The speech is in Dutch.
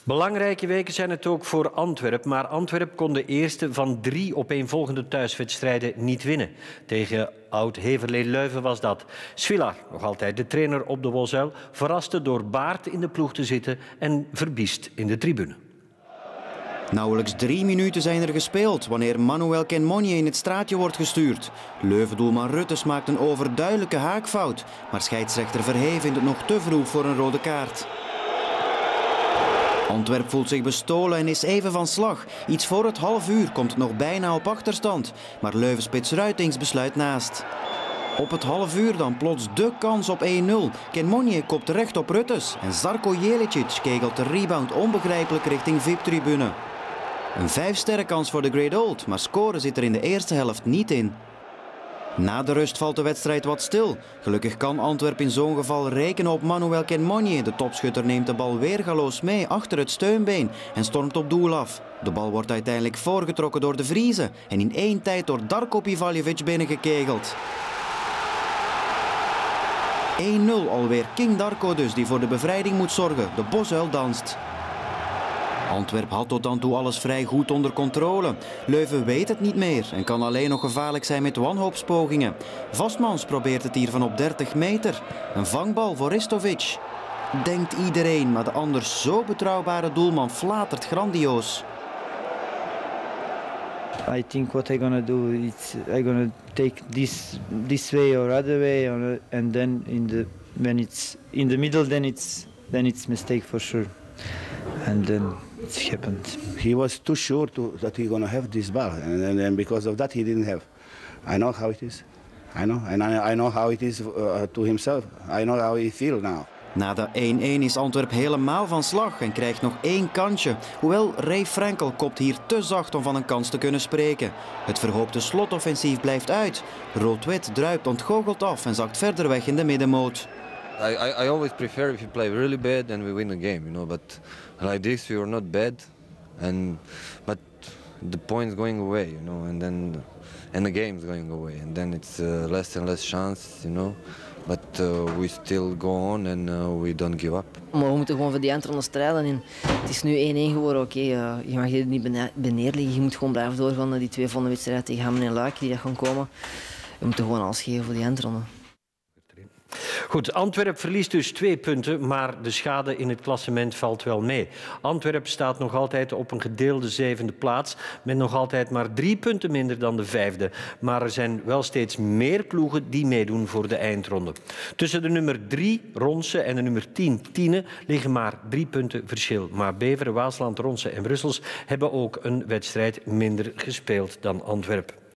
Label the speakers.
Speaker 1: Belangrijke weken zijn het ook voor Antwerpen, maar Antwerpen kon de eerste van 3 opeenvolgende thuiswedstrijden niet winnen. Tegen Oud-Heverlee Leuven was dat. Svilar, nog altijd de trainer op de Wosuil, verraste door Baart in de ploeg te zitten en Verbiest in de tribune.
Speaker 2: Nauwelijks 3 minuten zijn er gespeeld wanneer Manuel Kenmonje in het straatje wordt gestuurd. Leuvendoelman Ruttes maakt een overduidelijke haakfout, maar scheidsrechter Verhey vindt het nog te vroeg voor een rode kaart. Antwerp voelt zich bestolen en is even van slag. Iets voor het half uur komt het nog bijna op achterstand, maar Leuvenspits Ruitings besluit naast. Op het half uur dan plots de kans op 1-0. Kenmonje kopt recht op Ruttes en Zarko Jelicic kegelt de rebound onbegrijpelijk richting VIP-tribune. Een 5-sterrenkans voor de Great Old, maar scoren zit er in de eerste helft niet in. Na de rust valt de wedstrijd wat stil. Gelukkig kan Antwerp in zo'n geval rekenen op Manuel Kenmonje. De topschutter neemt de bal weergaloos mee achter het steunbeen en stormt op doel af. De bal wordt uiteindelijk voorgetrokken door de Vriezen en in één tijd door Darko Pivaljevic binnengekegeld. 1-0 alweer. King Darko dus, die voor de bevrijding moet zorgen. De bosuil danst. Antwerp had tot dan toe alles vrij goed onder controle. Leuven weet het niet meer en kan alleen nog gevaarlijk zijn met wanhoopspogingen. Vastmans probeert het hier van op 30 meter. Een vangbal voor Ristovic. Denkt iedereen, maar de anders zo betrouwbare doelman flatert grandioos.
Speaker 3: I think what I'm gonna do is I'm gonna take this way or other way, and then when it's in the middle, then it's mistake for sure, and then it's happened.
Speaker 4: He was too sure that he's gonna have this ball, and because of that he didn't have. I know how it is. I know, and I know how it is to himself. I know how he feels now.
Speaker 2: Na de 1-1 is Antwerp helemaal van slag en krijgt nog 1 kansje. Hoewel Ray Frankel kopt hier te zacht om van een kans te kunnen spreken. Het verhoopte slotoffensief blijft uit. Rood-wit druipt ontgoocheld af en zakt verder weg in de middenmoot.
Speaker 5: I always prefer if you play really bad and we win the game, you know. But like this we were not bad, but the points going away, you know, and the game's going away, and then it's less and less chance, you know. But we still go on and we don't give up.
Speaker 6: Maar we moeten gewoon voor die eindronde strijden. En het is nu 1-1 geworden. Oké, je mag je niet neerleggen. Je moet gewoon blijven doorgaan naar die 2 volgende wedstrijden tegen Hammen en Luik die gaan komen. We moeten gewoon alles geven voor die eindronde.
Speaker 1: Goed, Antwerpen verliest dus 2 punten, maar de schade in het klassement valt wel mee. Antwerpen staat nog altijd op een gedeelde 7e plaats, met nog altijd maar 3 punten minder dan de 5e. Maar er zijn wel steeds meer ploegen die meedoen voor de eindronde. Tussen de nummer 3, Ronse, en de nummer 10, Tiene, liggen maar 3 punten verschil. Maar Beveren, Waasland, Ronse en Brussels hebben ook een wedstrijd minder gespeeld dan Antwerpen.